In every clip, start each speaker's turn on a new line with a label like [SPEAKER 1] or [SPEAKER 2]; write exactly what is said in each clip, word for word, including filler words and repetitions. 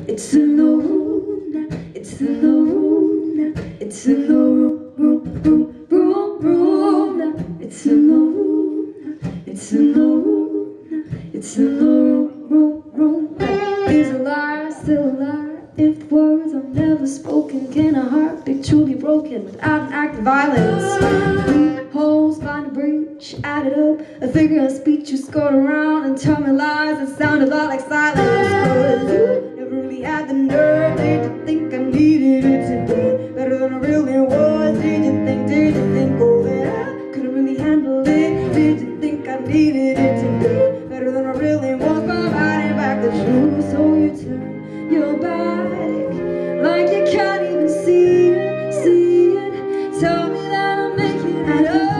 [SPEAKER 1] It's in the room now. It's in the room now. It's in the room, room, room, room, room now. It's in the room now. It's in the room now. It's in the room, room, room now. Is a lie still a lie? If the words are never spoken, can a heart be truly broken without an act of violence? Holes, find a breach, add it up, a figure of speech you scored around and tell me lies that sound a lot like silence. Cause you never really had the nerve. Did you think I needed it to be better than I really was? Did you think, did you think, oh that I couldn't really handle it? Did you think I needed it to be better than I really was? Providing back the truth, so you turn your back like you can't even see it, see it. Tell me that I'm making it up.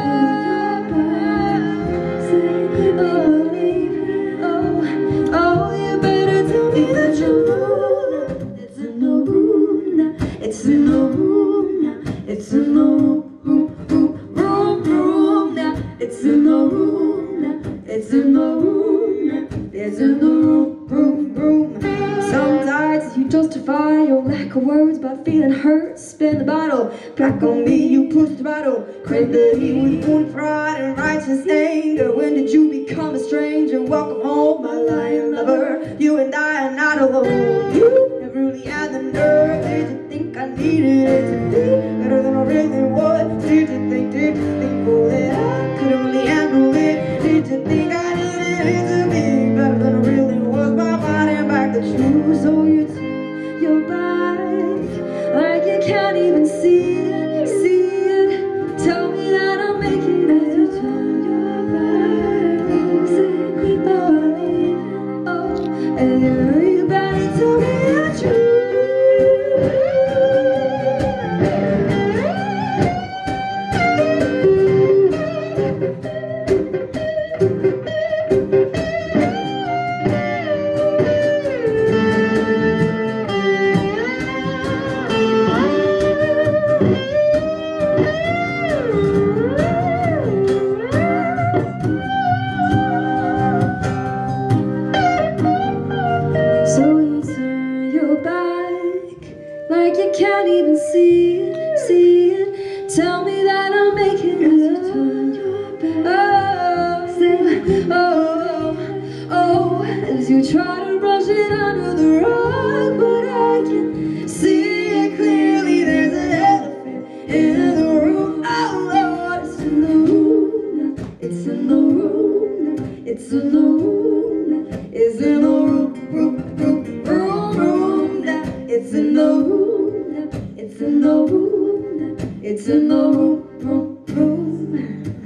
[SPEAKER 1] Oh, oh, you better tell me the truth. It's in the room now. It's in the room now. It's in the room, room, room, room, room now. It's in the room now. It's in the room now. It's in the room, room, room. Sometimes you justify your lack of words by feeling hurt. Spin the bottle back on me, you push the bottle. Crave the heat with wound, pride and righteous anger. When did you become a stranger? Welcome home, my lying lover. You and I are not alone. You never really had the nerve. Did you think I needed it to be better than I really was? Did you think, did you think, oh, that I couldn't really handle it? Did you think I needed it to be better than I really was? My body back the truth, so you turn your back like you can't even see it, see it. Tell me that I'm making it. You turn your back, say oh, oh, and you better tell me the truth. So you turn your back like you can't even see it, see it. Tell me that I'm making it up. Turn your back. Oh, say, oh, oh, as you try to brush it under the rug, but I can see it clearly. There's an elephant in the room. Oh, Lord, it's in the room now. It's in the room now. It's in the room now. It's in the room, room, room, room, room now. It's in the room now. It's in the room now. It's in the room, room, room.